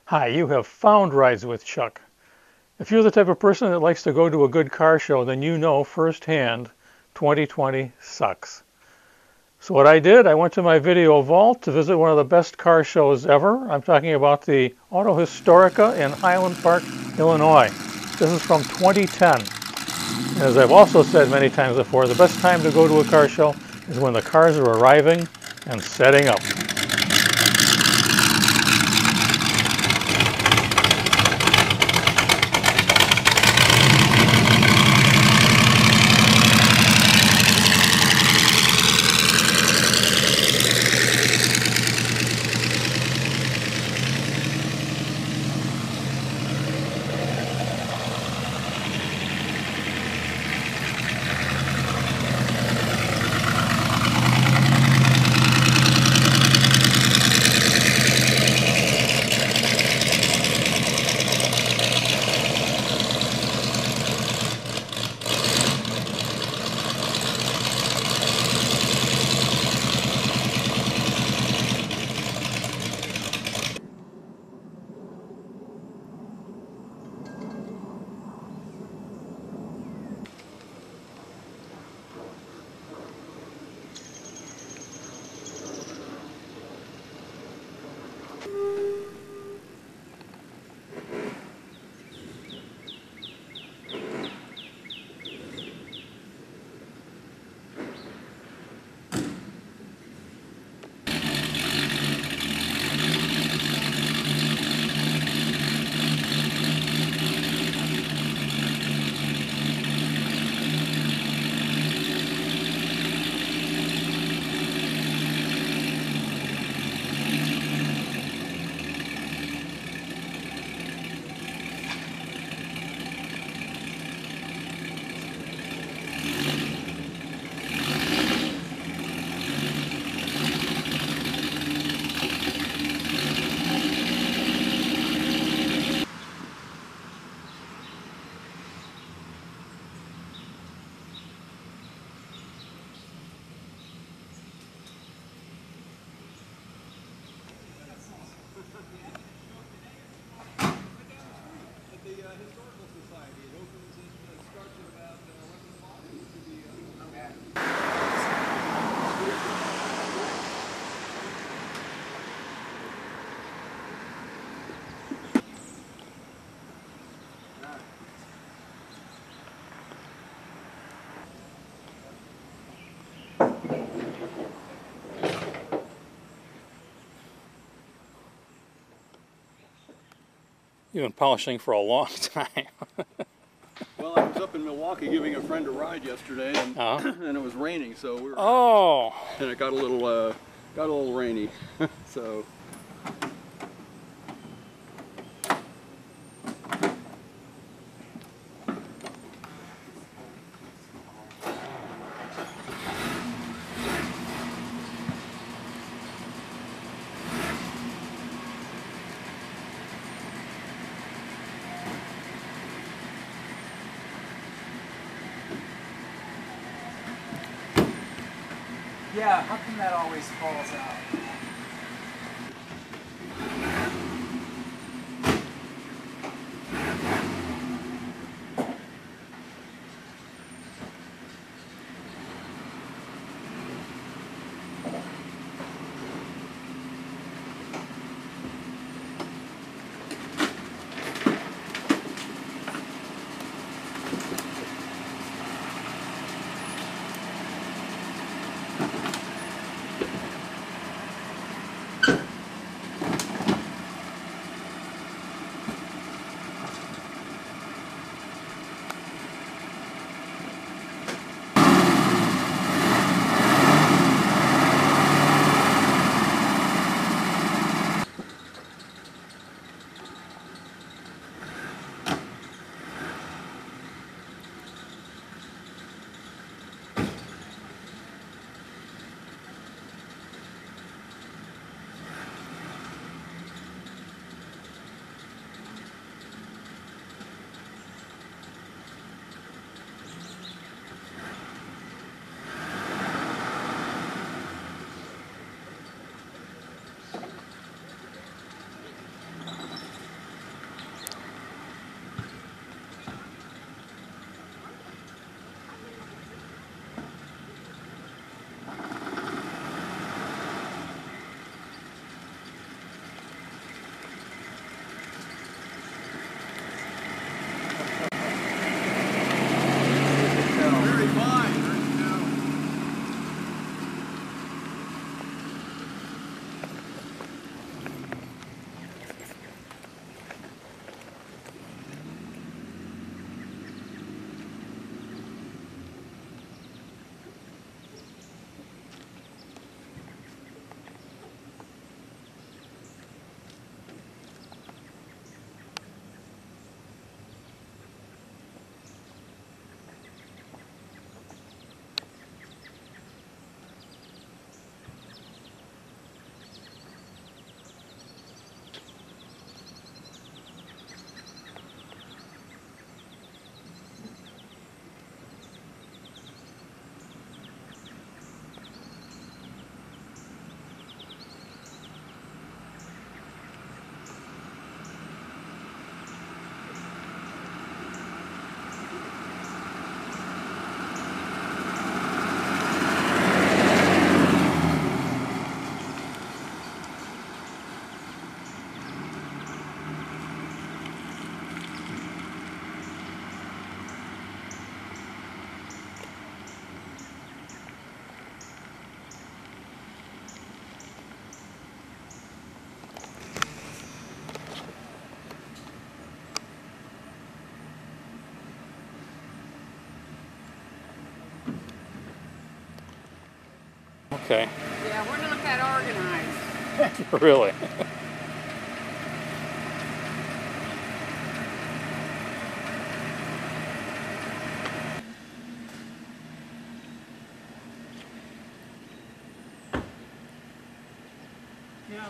Hi, you have found Rides with Chuck. If you're the type of person that likes to go to a good car show, then you know firsthand 2020 sucks. So what I did, I went to my video vault to visit one of the best car shows ever. I'm talking about the Auto Historica in Highland Park, Illinois. This is from 2010. And as I've also said many times before, the best time to go to a car show is when the cars are arriving and setting up. You've been polishing for a long time. Well, I was up in Milwaukee giving a friend a ride yesterday, and, and it was raining, so we were. And it got a little rainy, so. Yeah, how come that always falls out? Okay. Yeah, we're not that organized. Really? Yeah.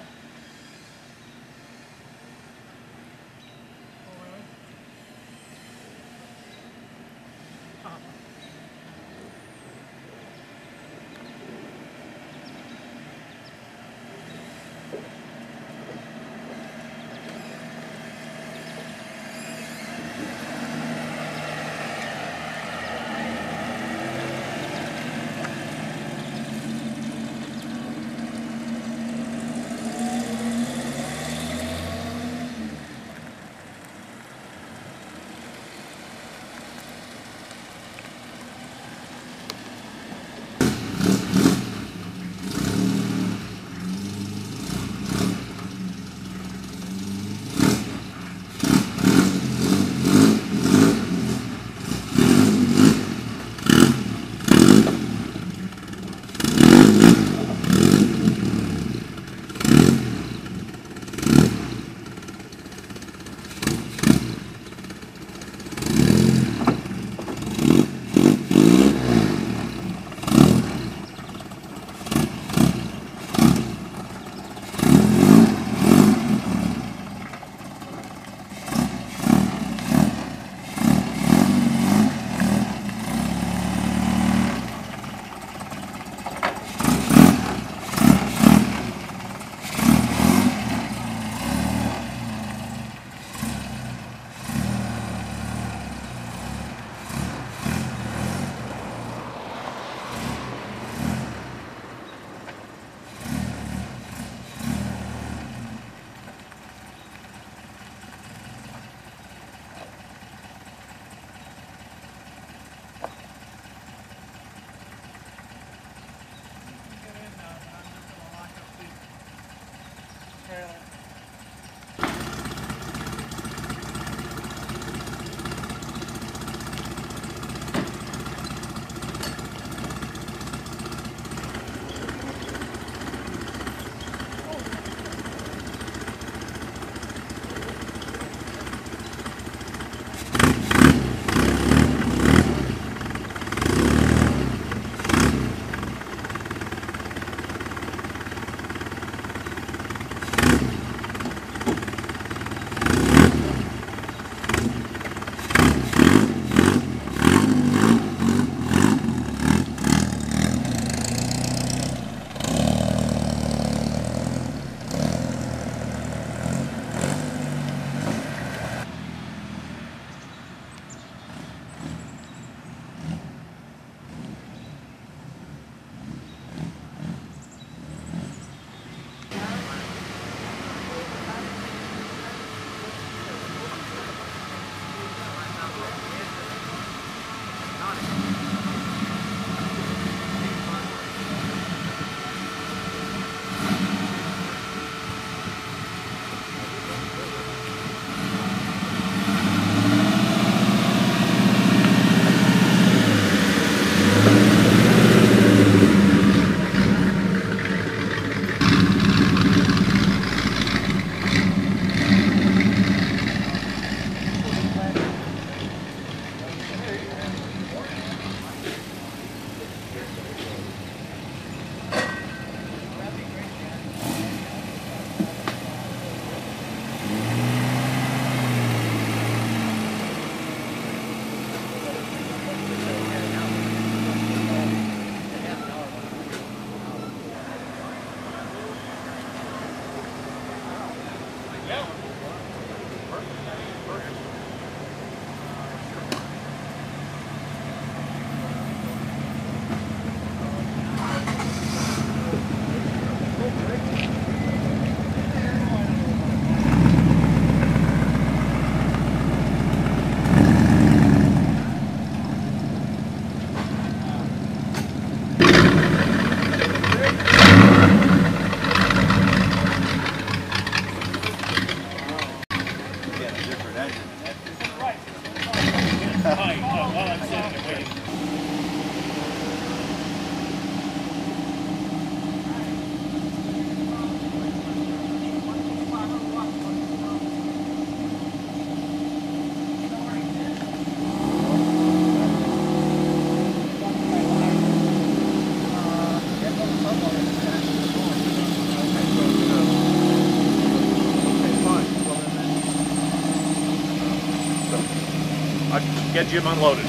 I'll get Jim unloaded.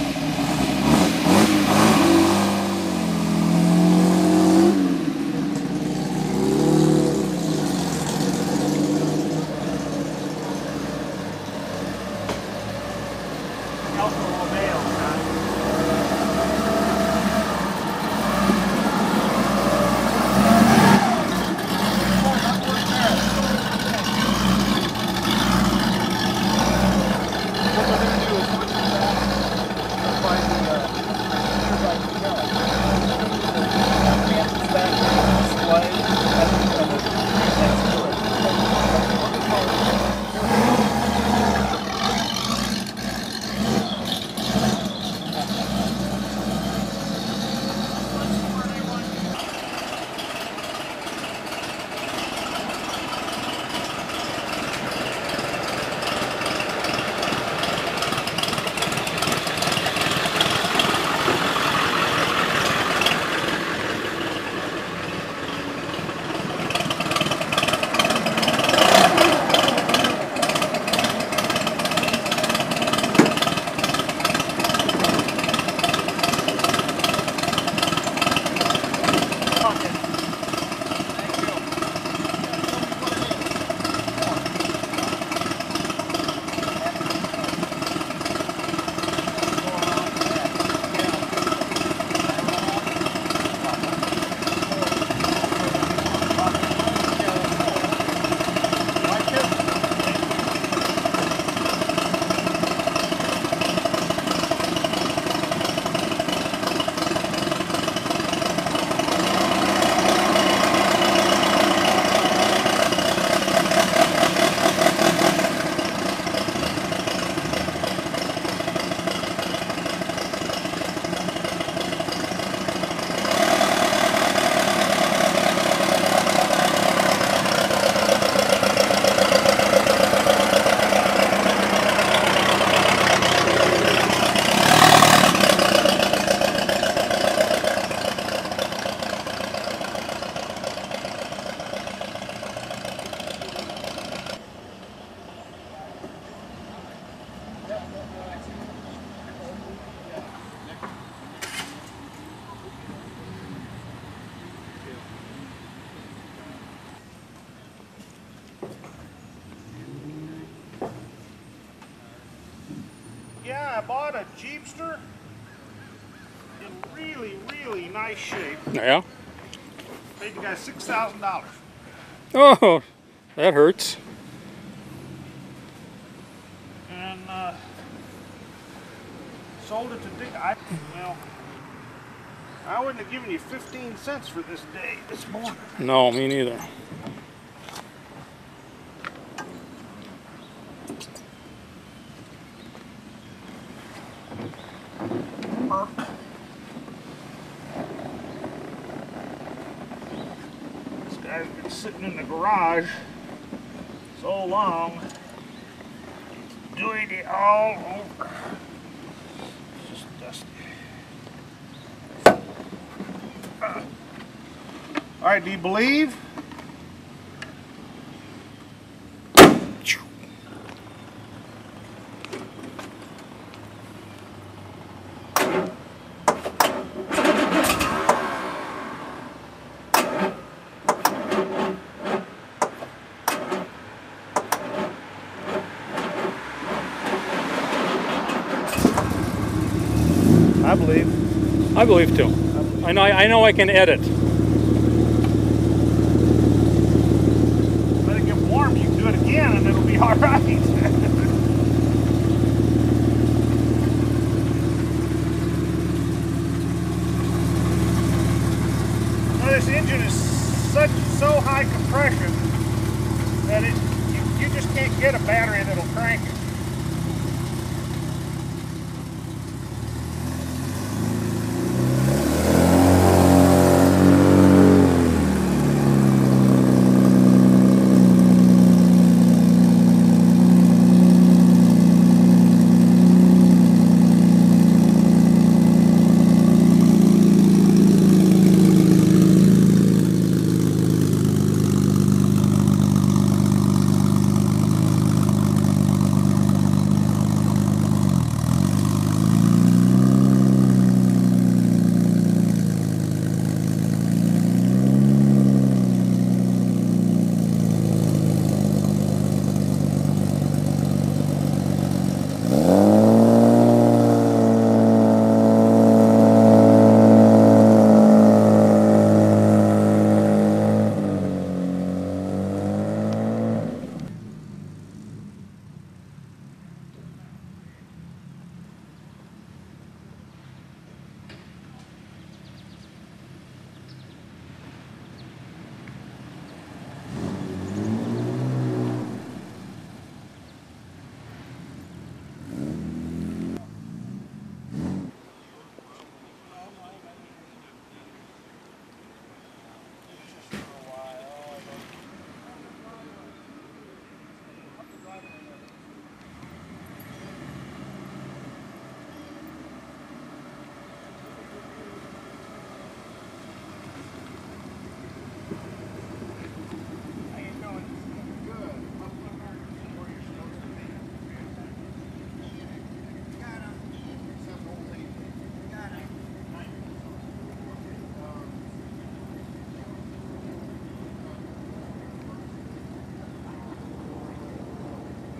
Yeah, I bought a Jeepster in really, really nice shape. Yeah? Paid the guy $6,000. Oh, that hurts. And sold it to Dick. Well, I wouldn't have given you 15 cents for this day this morning. No, me neither. This guy's been sitting in the garage so long, doing it all over. It's just dusty. All right, do you believe? I believe. I believe too. I know I can edit. Let it get warm, you can do it again and it'll be all right. Well, this engine is so high compression that you just can't get a battery that'll crank it.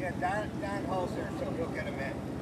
Yeah, Don Hall's there, so he'll get them in.